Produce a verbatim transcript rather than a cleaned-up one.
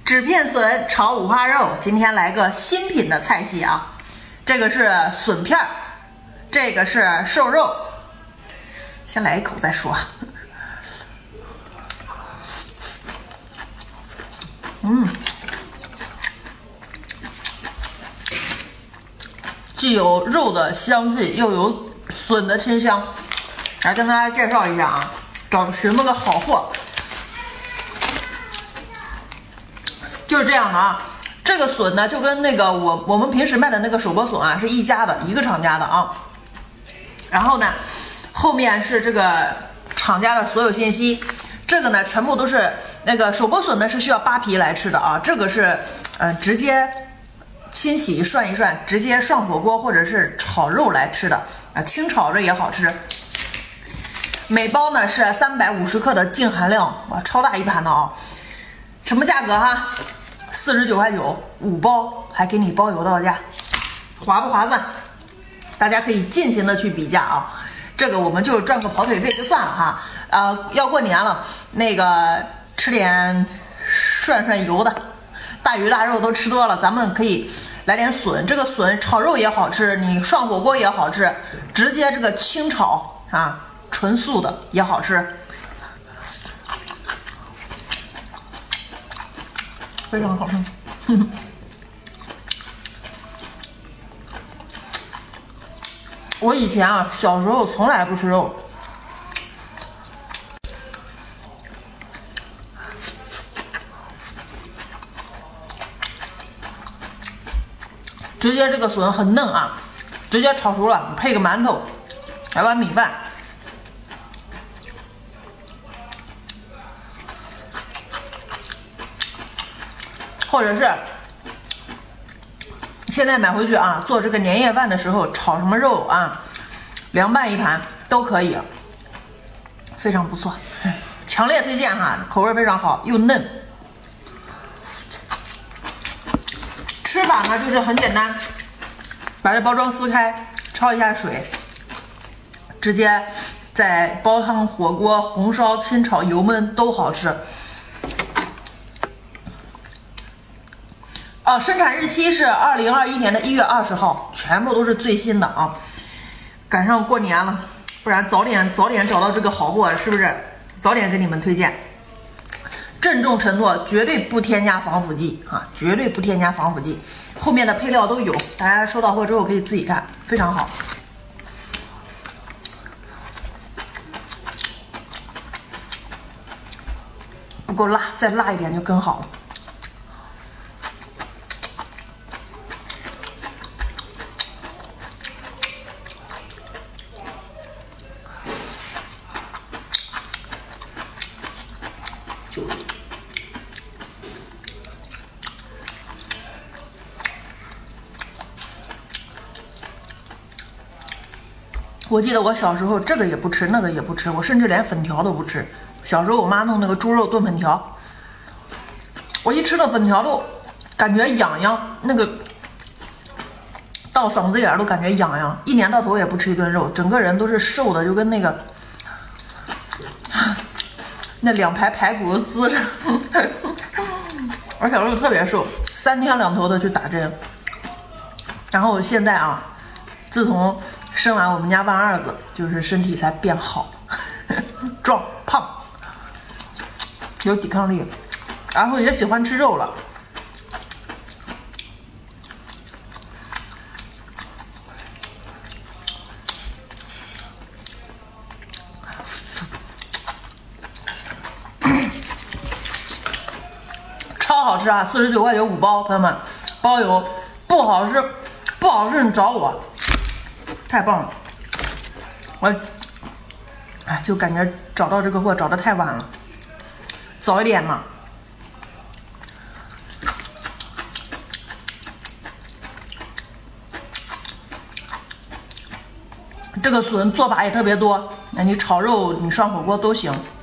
纸片笋炒五花肉，今天来个新品的菜系啊！这个是笋片儿，这个是瘦肉。先来一口再说。嗯，既有肉的香气，又有笋的清香。来跟大家介绍一下啊，找寻摸个好货。就是这样的啊，这个笋呢就跟那个我我们平时卖的那个手剥笋啊是一家的，一个厂家的啊。然后呢，后面是这个厂家的所有信息。这个呢全部都是那个手剥笋呢是需要扒皮来吃的啊，这个是呃直接清洗涮一涮，直接涮火锅或者是炒肉来吃的啊，清炒着也好吃。每包呢是三百五十克的净含量，哇，超大一盘的啊！什么价格哈？四十九块九，五包还给你包邮到家，划不划算？大家可以尽情的去比价啊！这个我们就赚个跑腿费就算了哈。呃，要过年了，那个吃点涮涮油的，大鱼大肉都吃多了，咱们可以来点笋。这个笋炒肉也好吃，你涮火锅也好吃，直接这个清炒啊，纯素的也好吃。非常好吃，呵呵。我以前啊，小时候从来不吃肉，直接这个笋很嫩啊，直接炒熟了，配个馒头，来碗米饭。或者是现在买回去啊，做这个年夜饭的时候炒什么肉啊，凉拌一盘都可以，非常不错，强烈推荐哈，口味非常好，又嫩。吃法呢就是很简单，把这包装撕开，焯一下水，直接在煲汤、火锅、红烧、清炒、油焖都好吃。哦，生产日期是二零二一年的一月二十号，全部都是最新的啊！赶上过年了，不然早点早点找到这个好货，是不是？早点给你们推荐。郑重承诺，绝对不添加防腐剂啊，绝对不添加防腐剂。后面的配料都有，大家收到货之后可以自己看，非常好。不够辣，再辣一点就更好了。我记得我小时候这个也不吃，那个也不吃，我甚至连粉条都不吃。小时候我妈弄那个猪肉炖粉条，我一吃到粉条都感觉痒痒，那个到嗓子眼都感觉痒痒。一年到头也不吃一顿肉，整个人都是瘦的，就跟那个那两排排骨滋着。我小时候特别瘦，三天两头的去打针。然后现在啊，自从生完我们家万二子，就是身体才变好，壮胖，有抵抗力，然后也喜欢吃肉了。超好吃啊！四十九块九五包，朋友们，包邮，不好吃，不好吃你找我。太棒了，我哎就感觉找到这个货找得太晚了，早一点嘛。这个笋做法也特别多，那你炒肉、你涮火锅都行。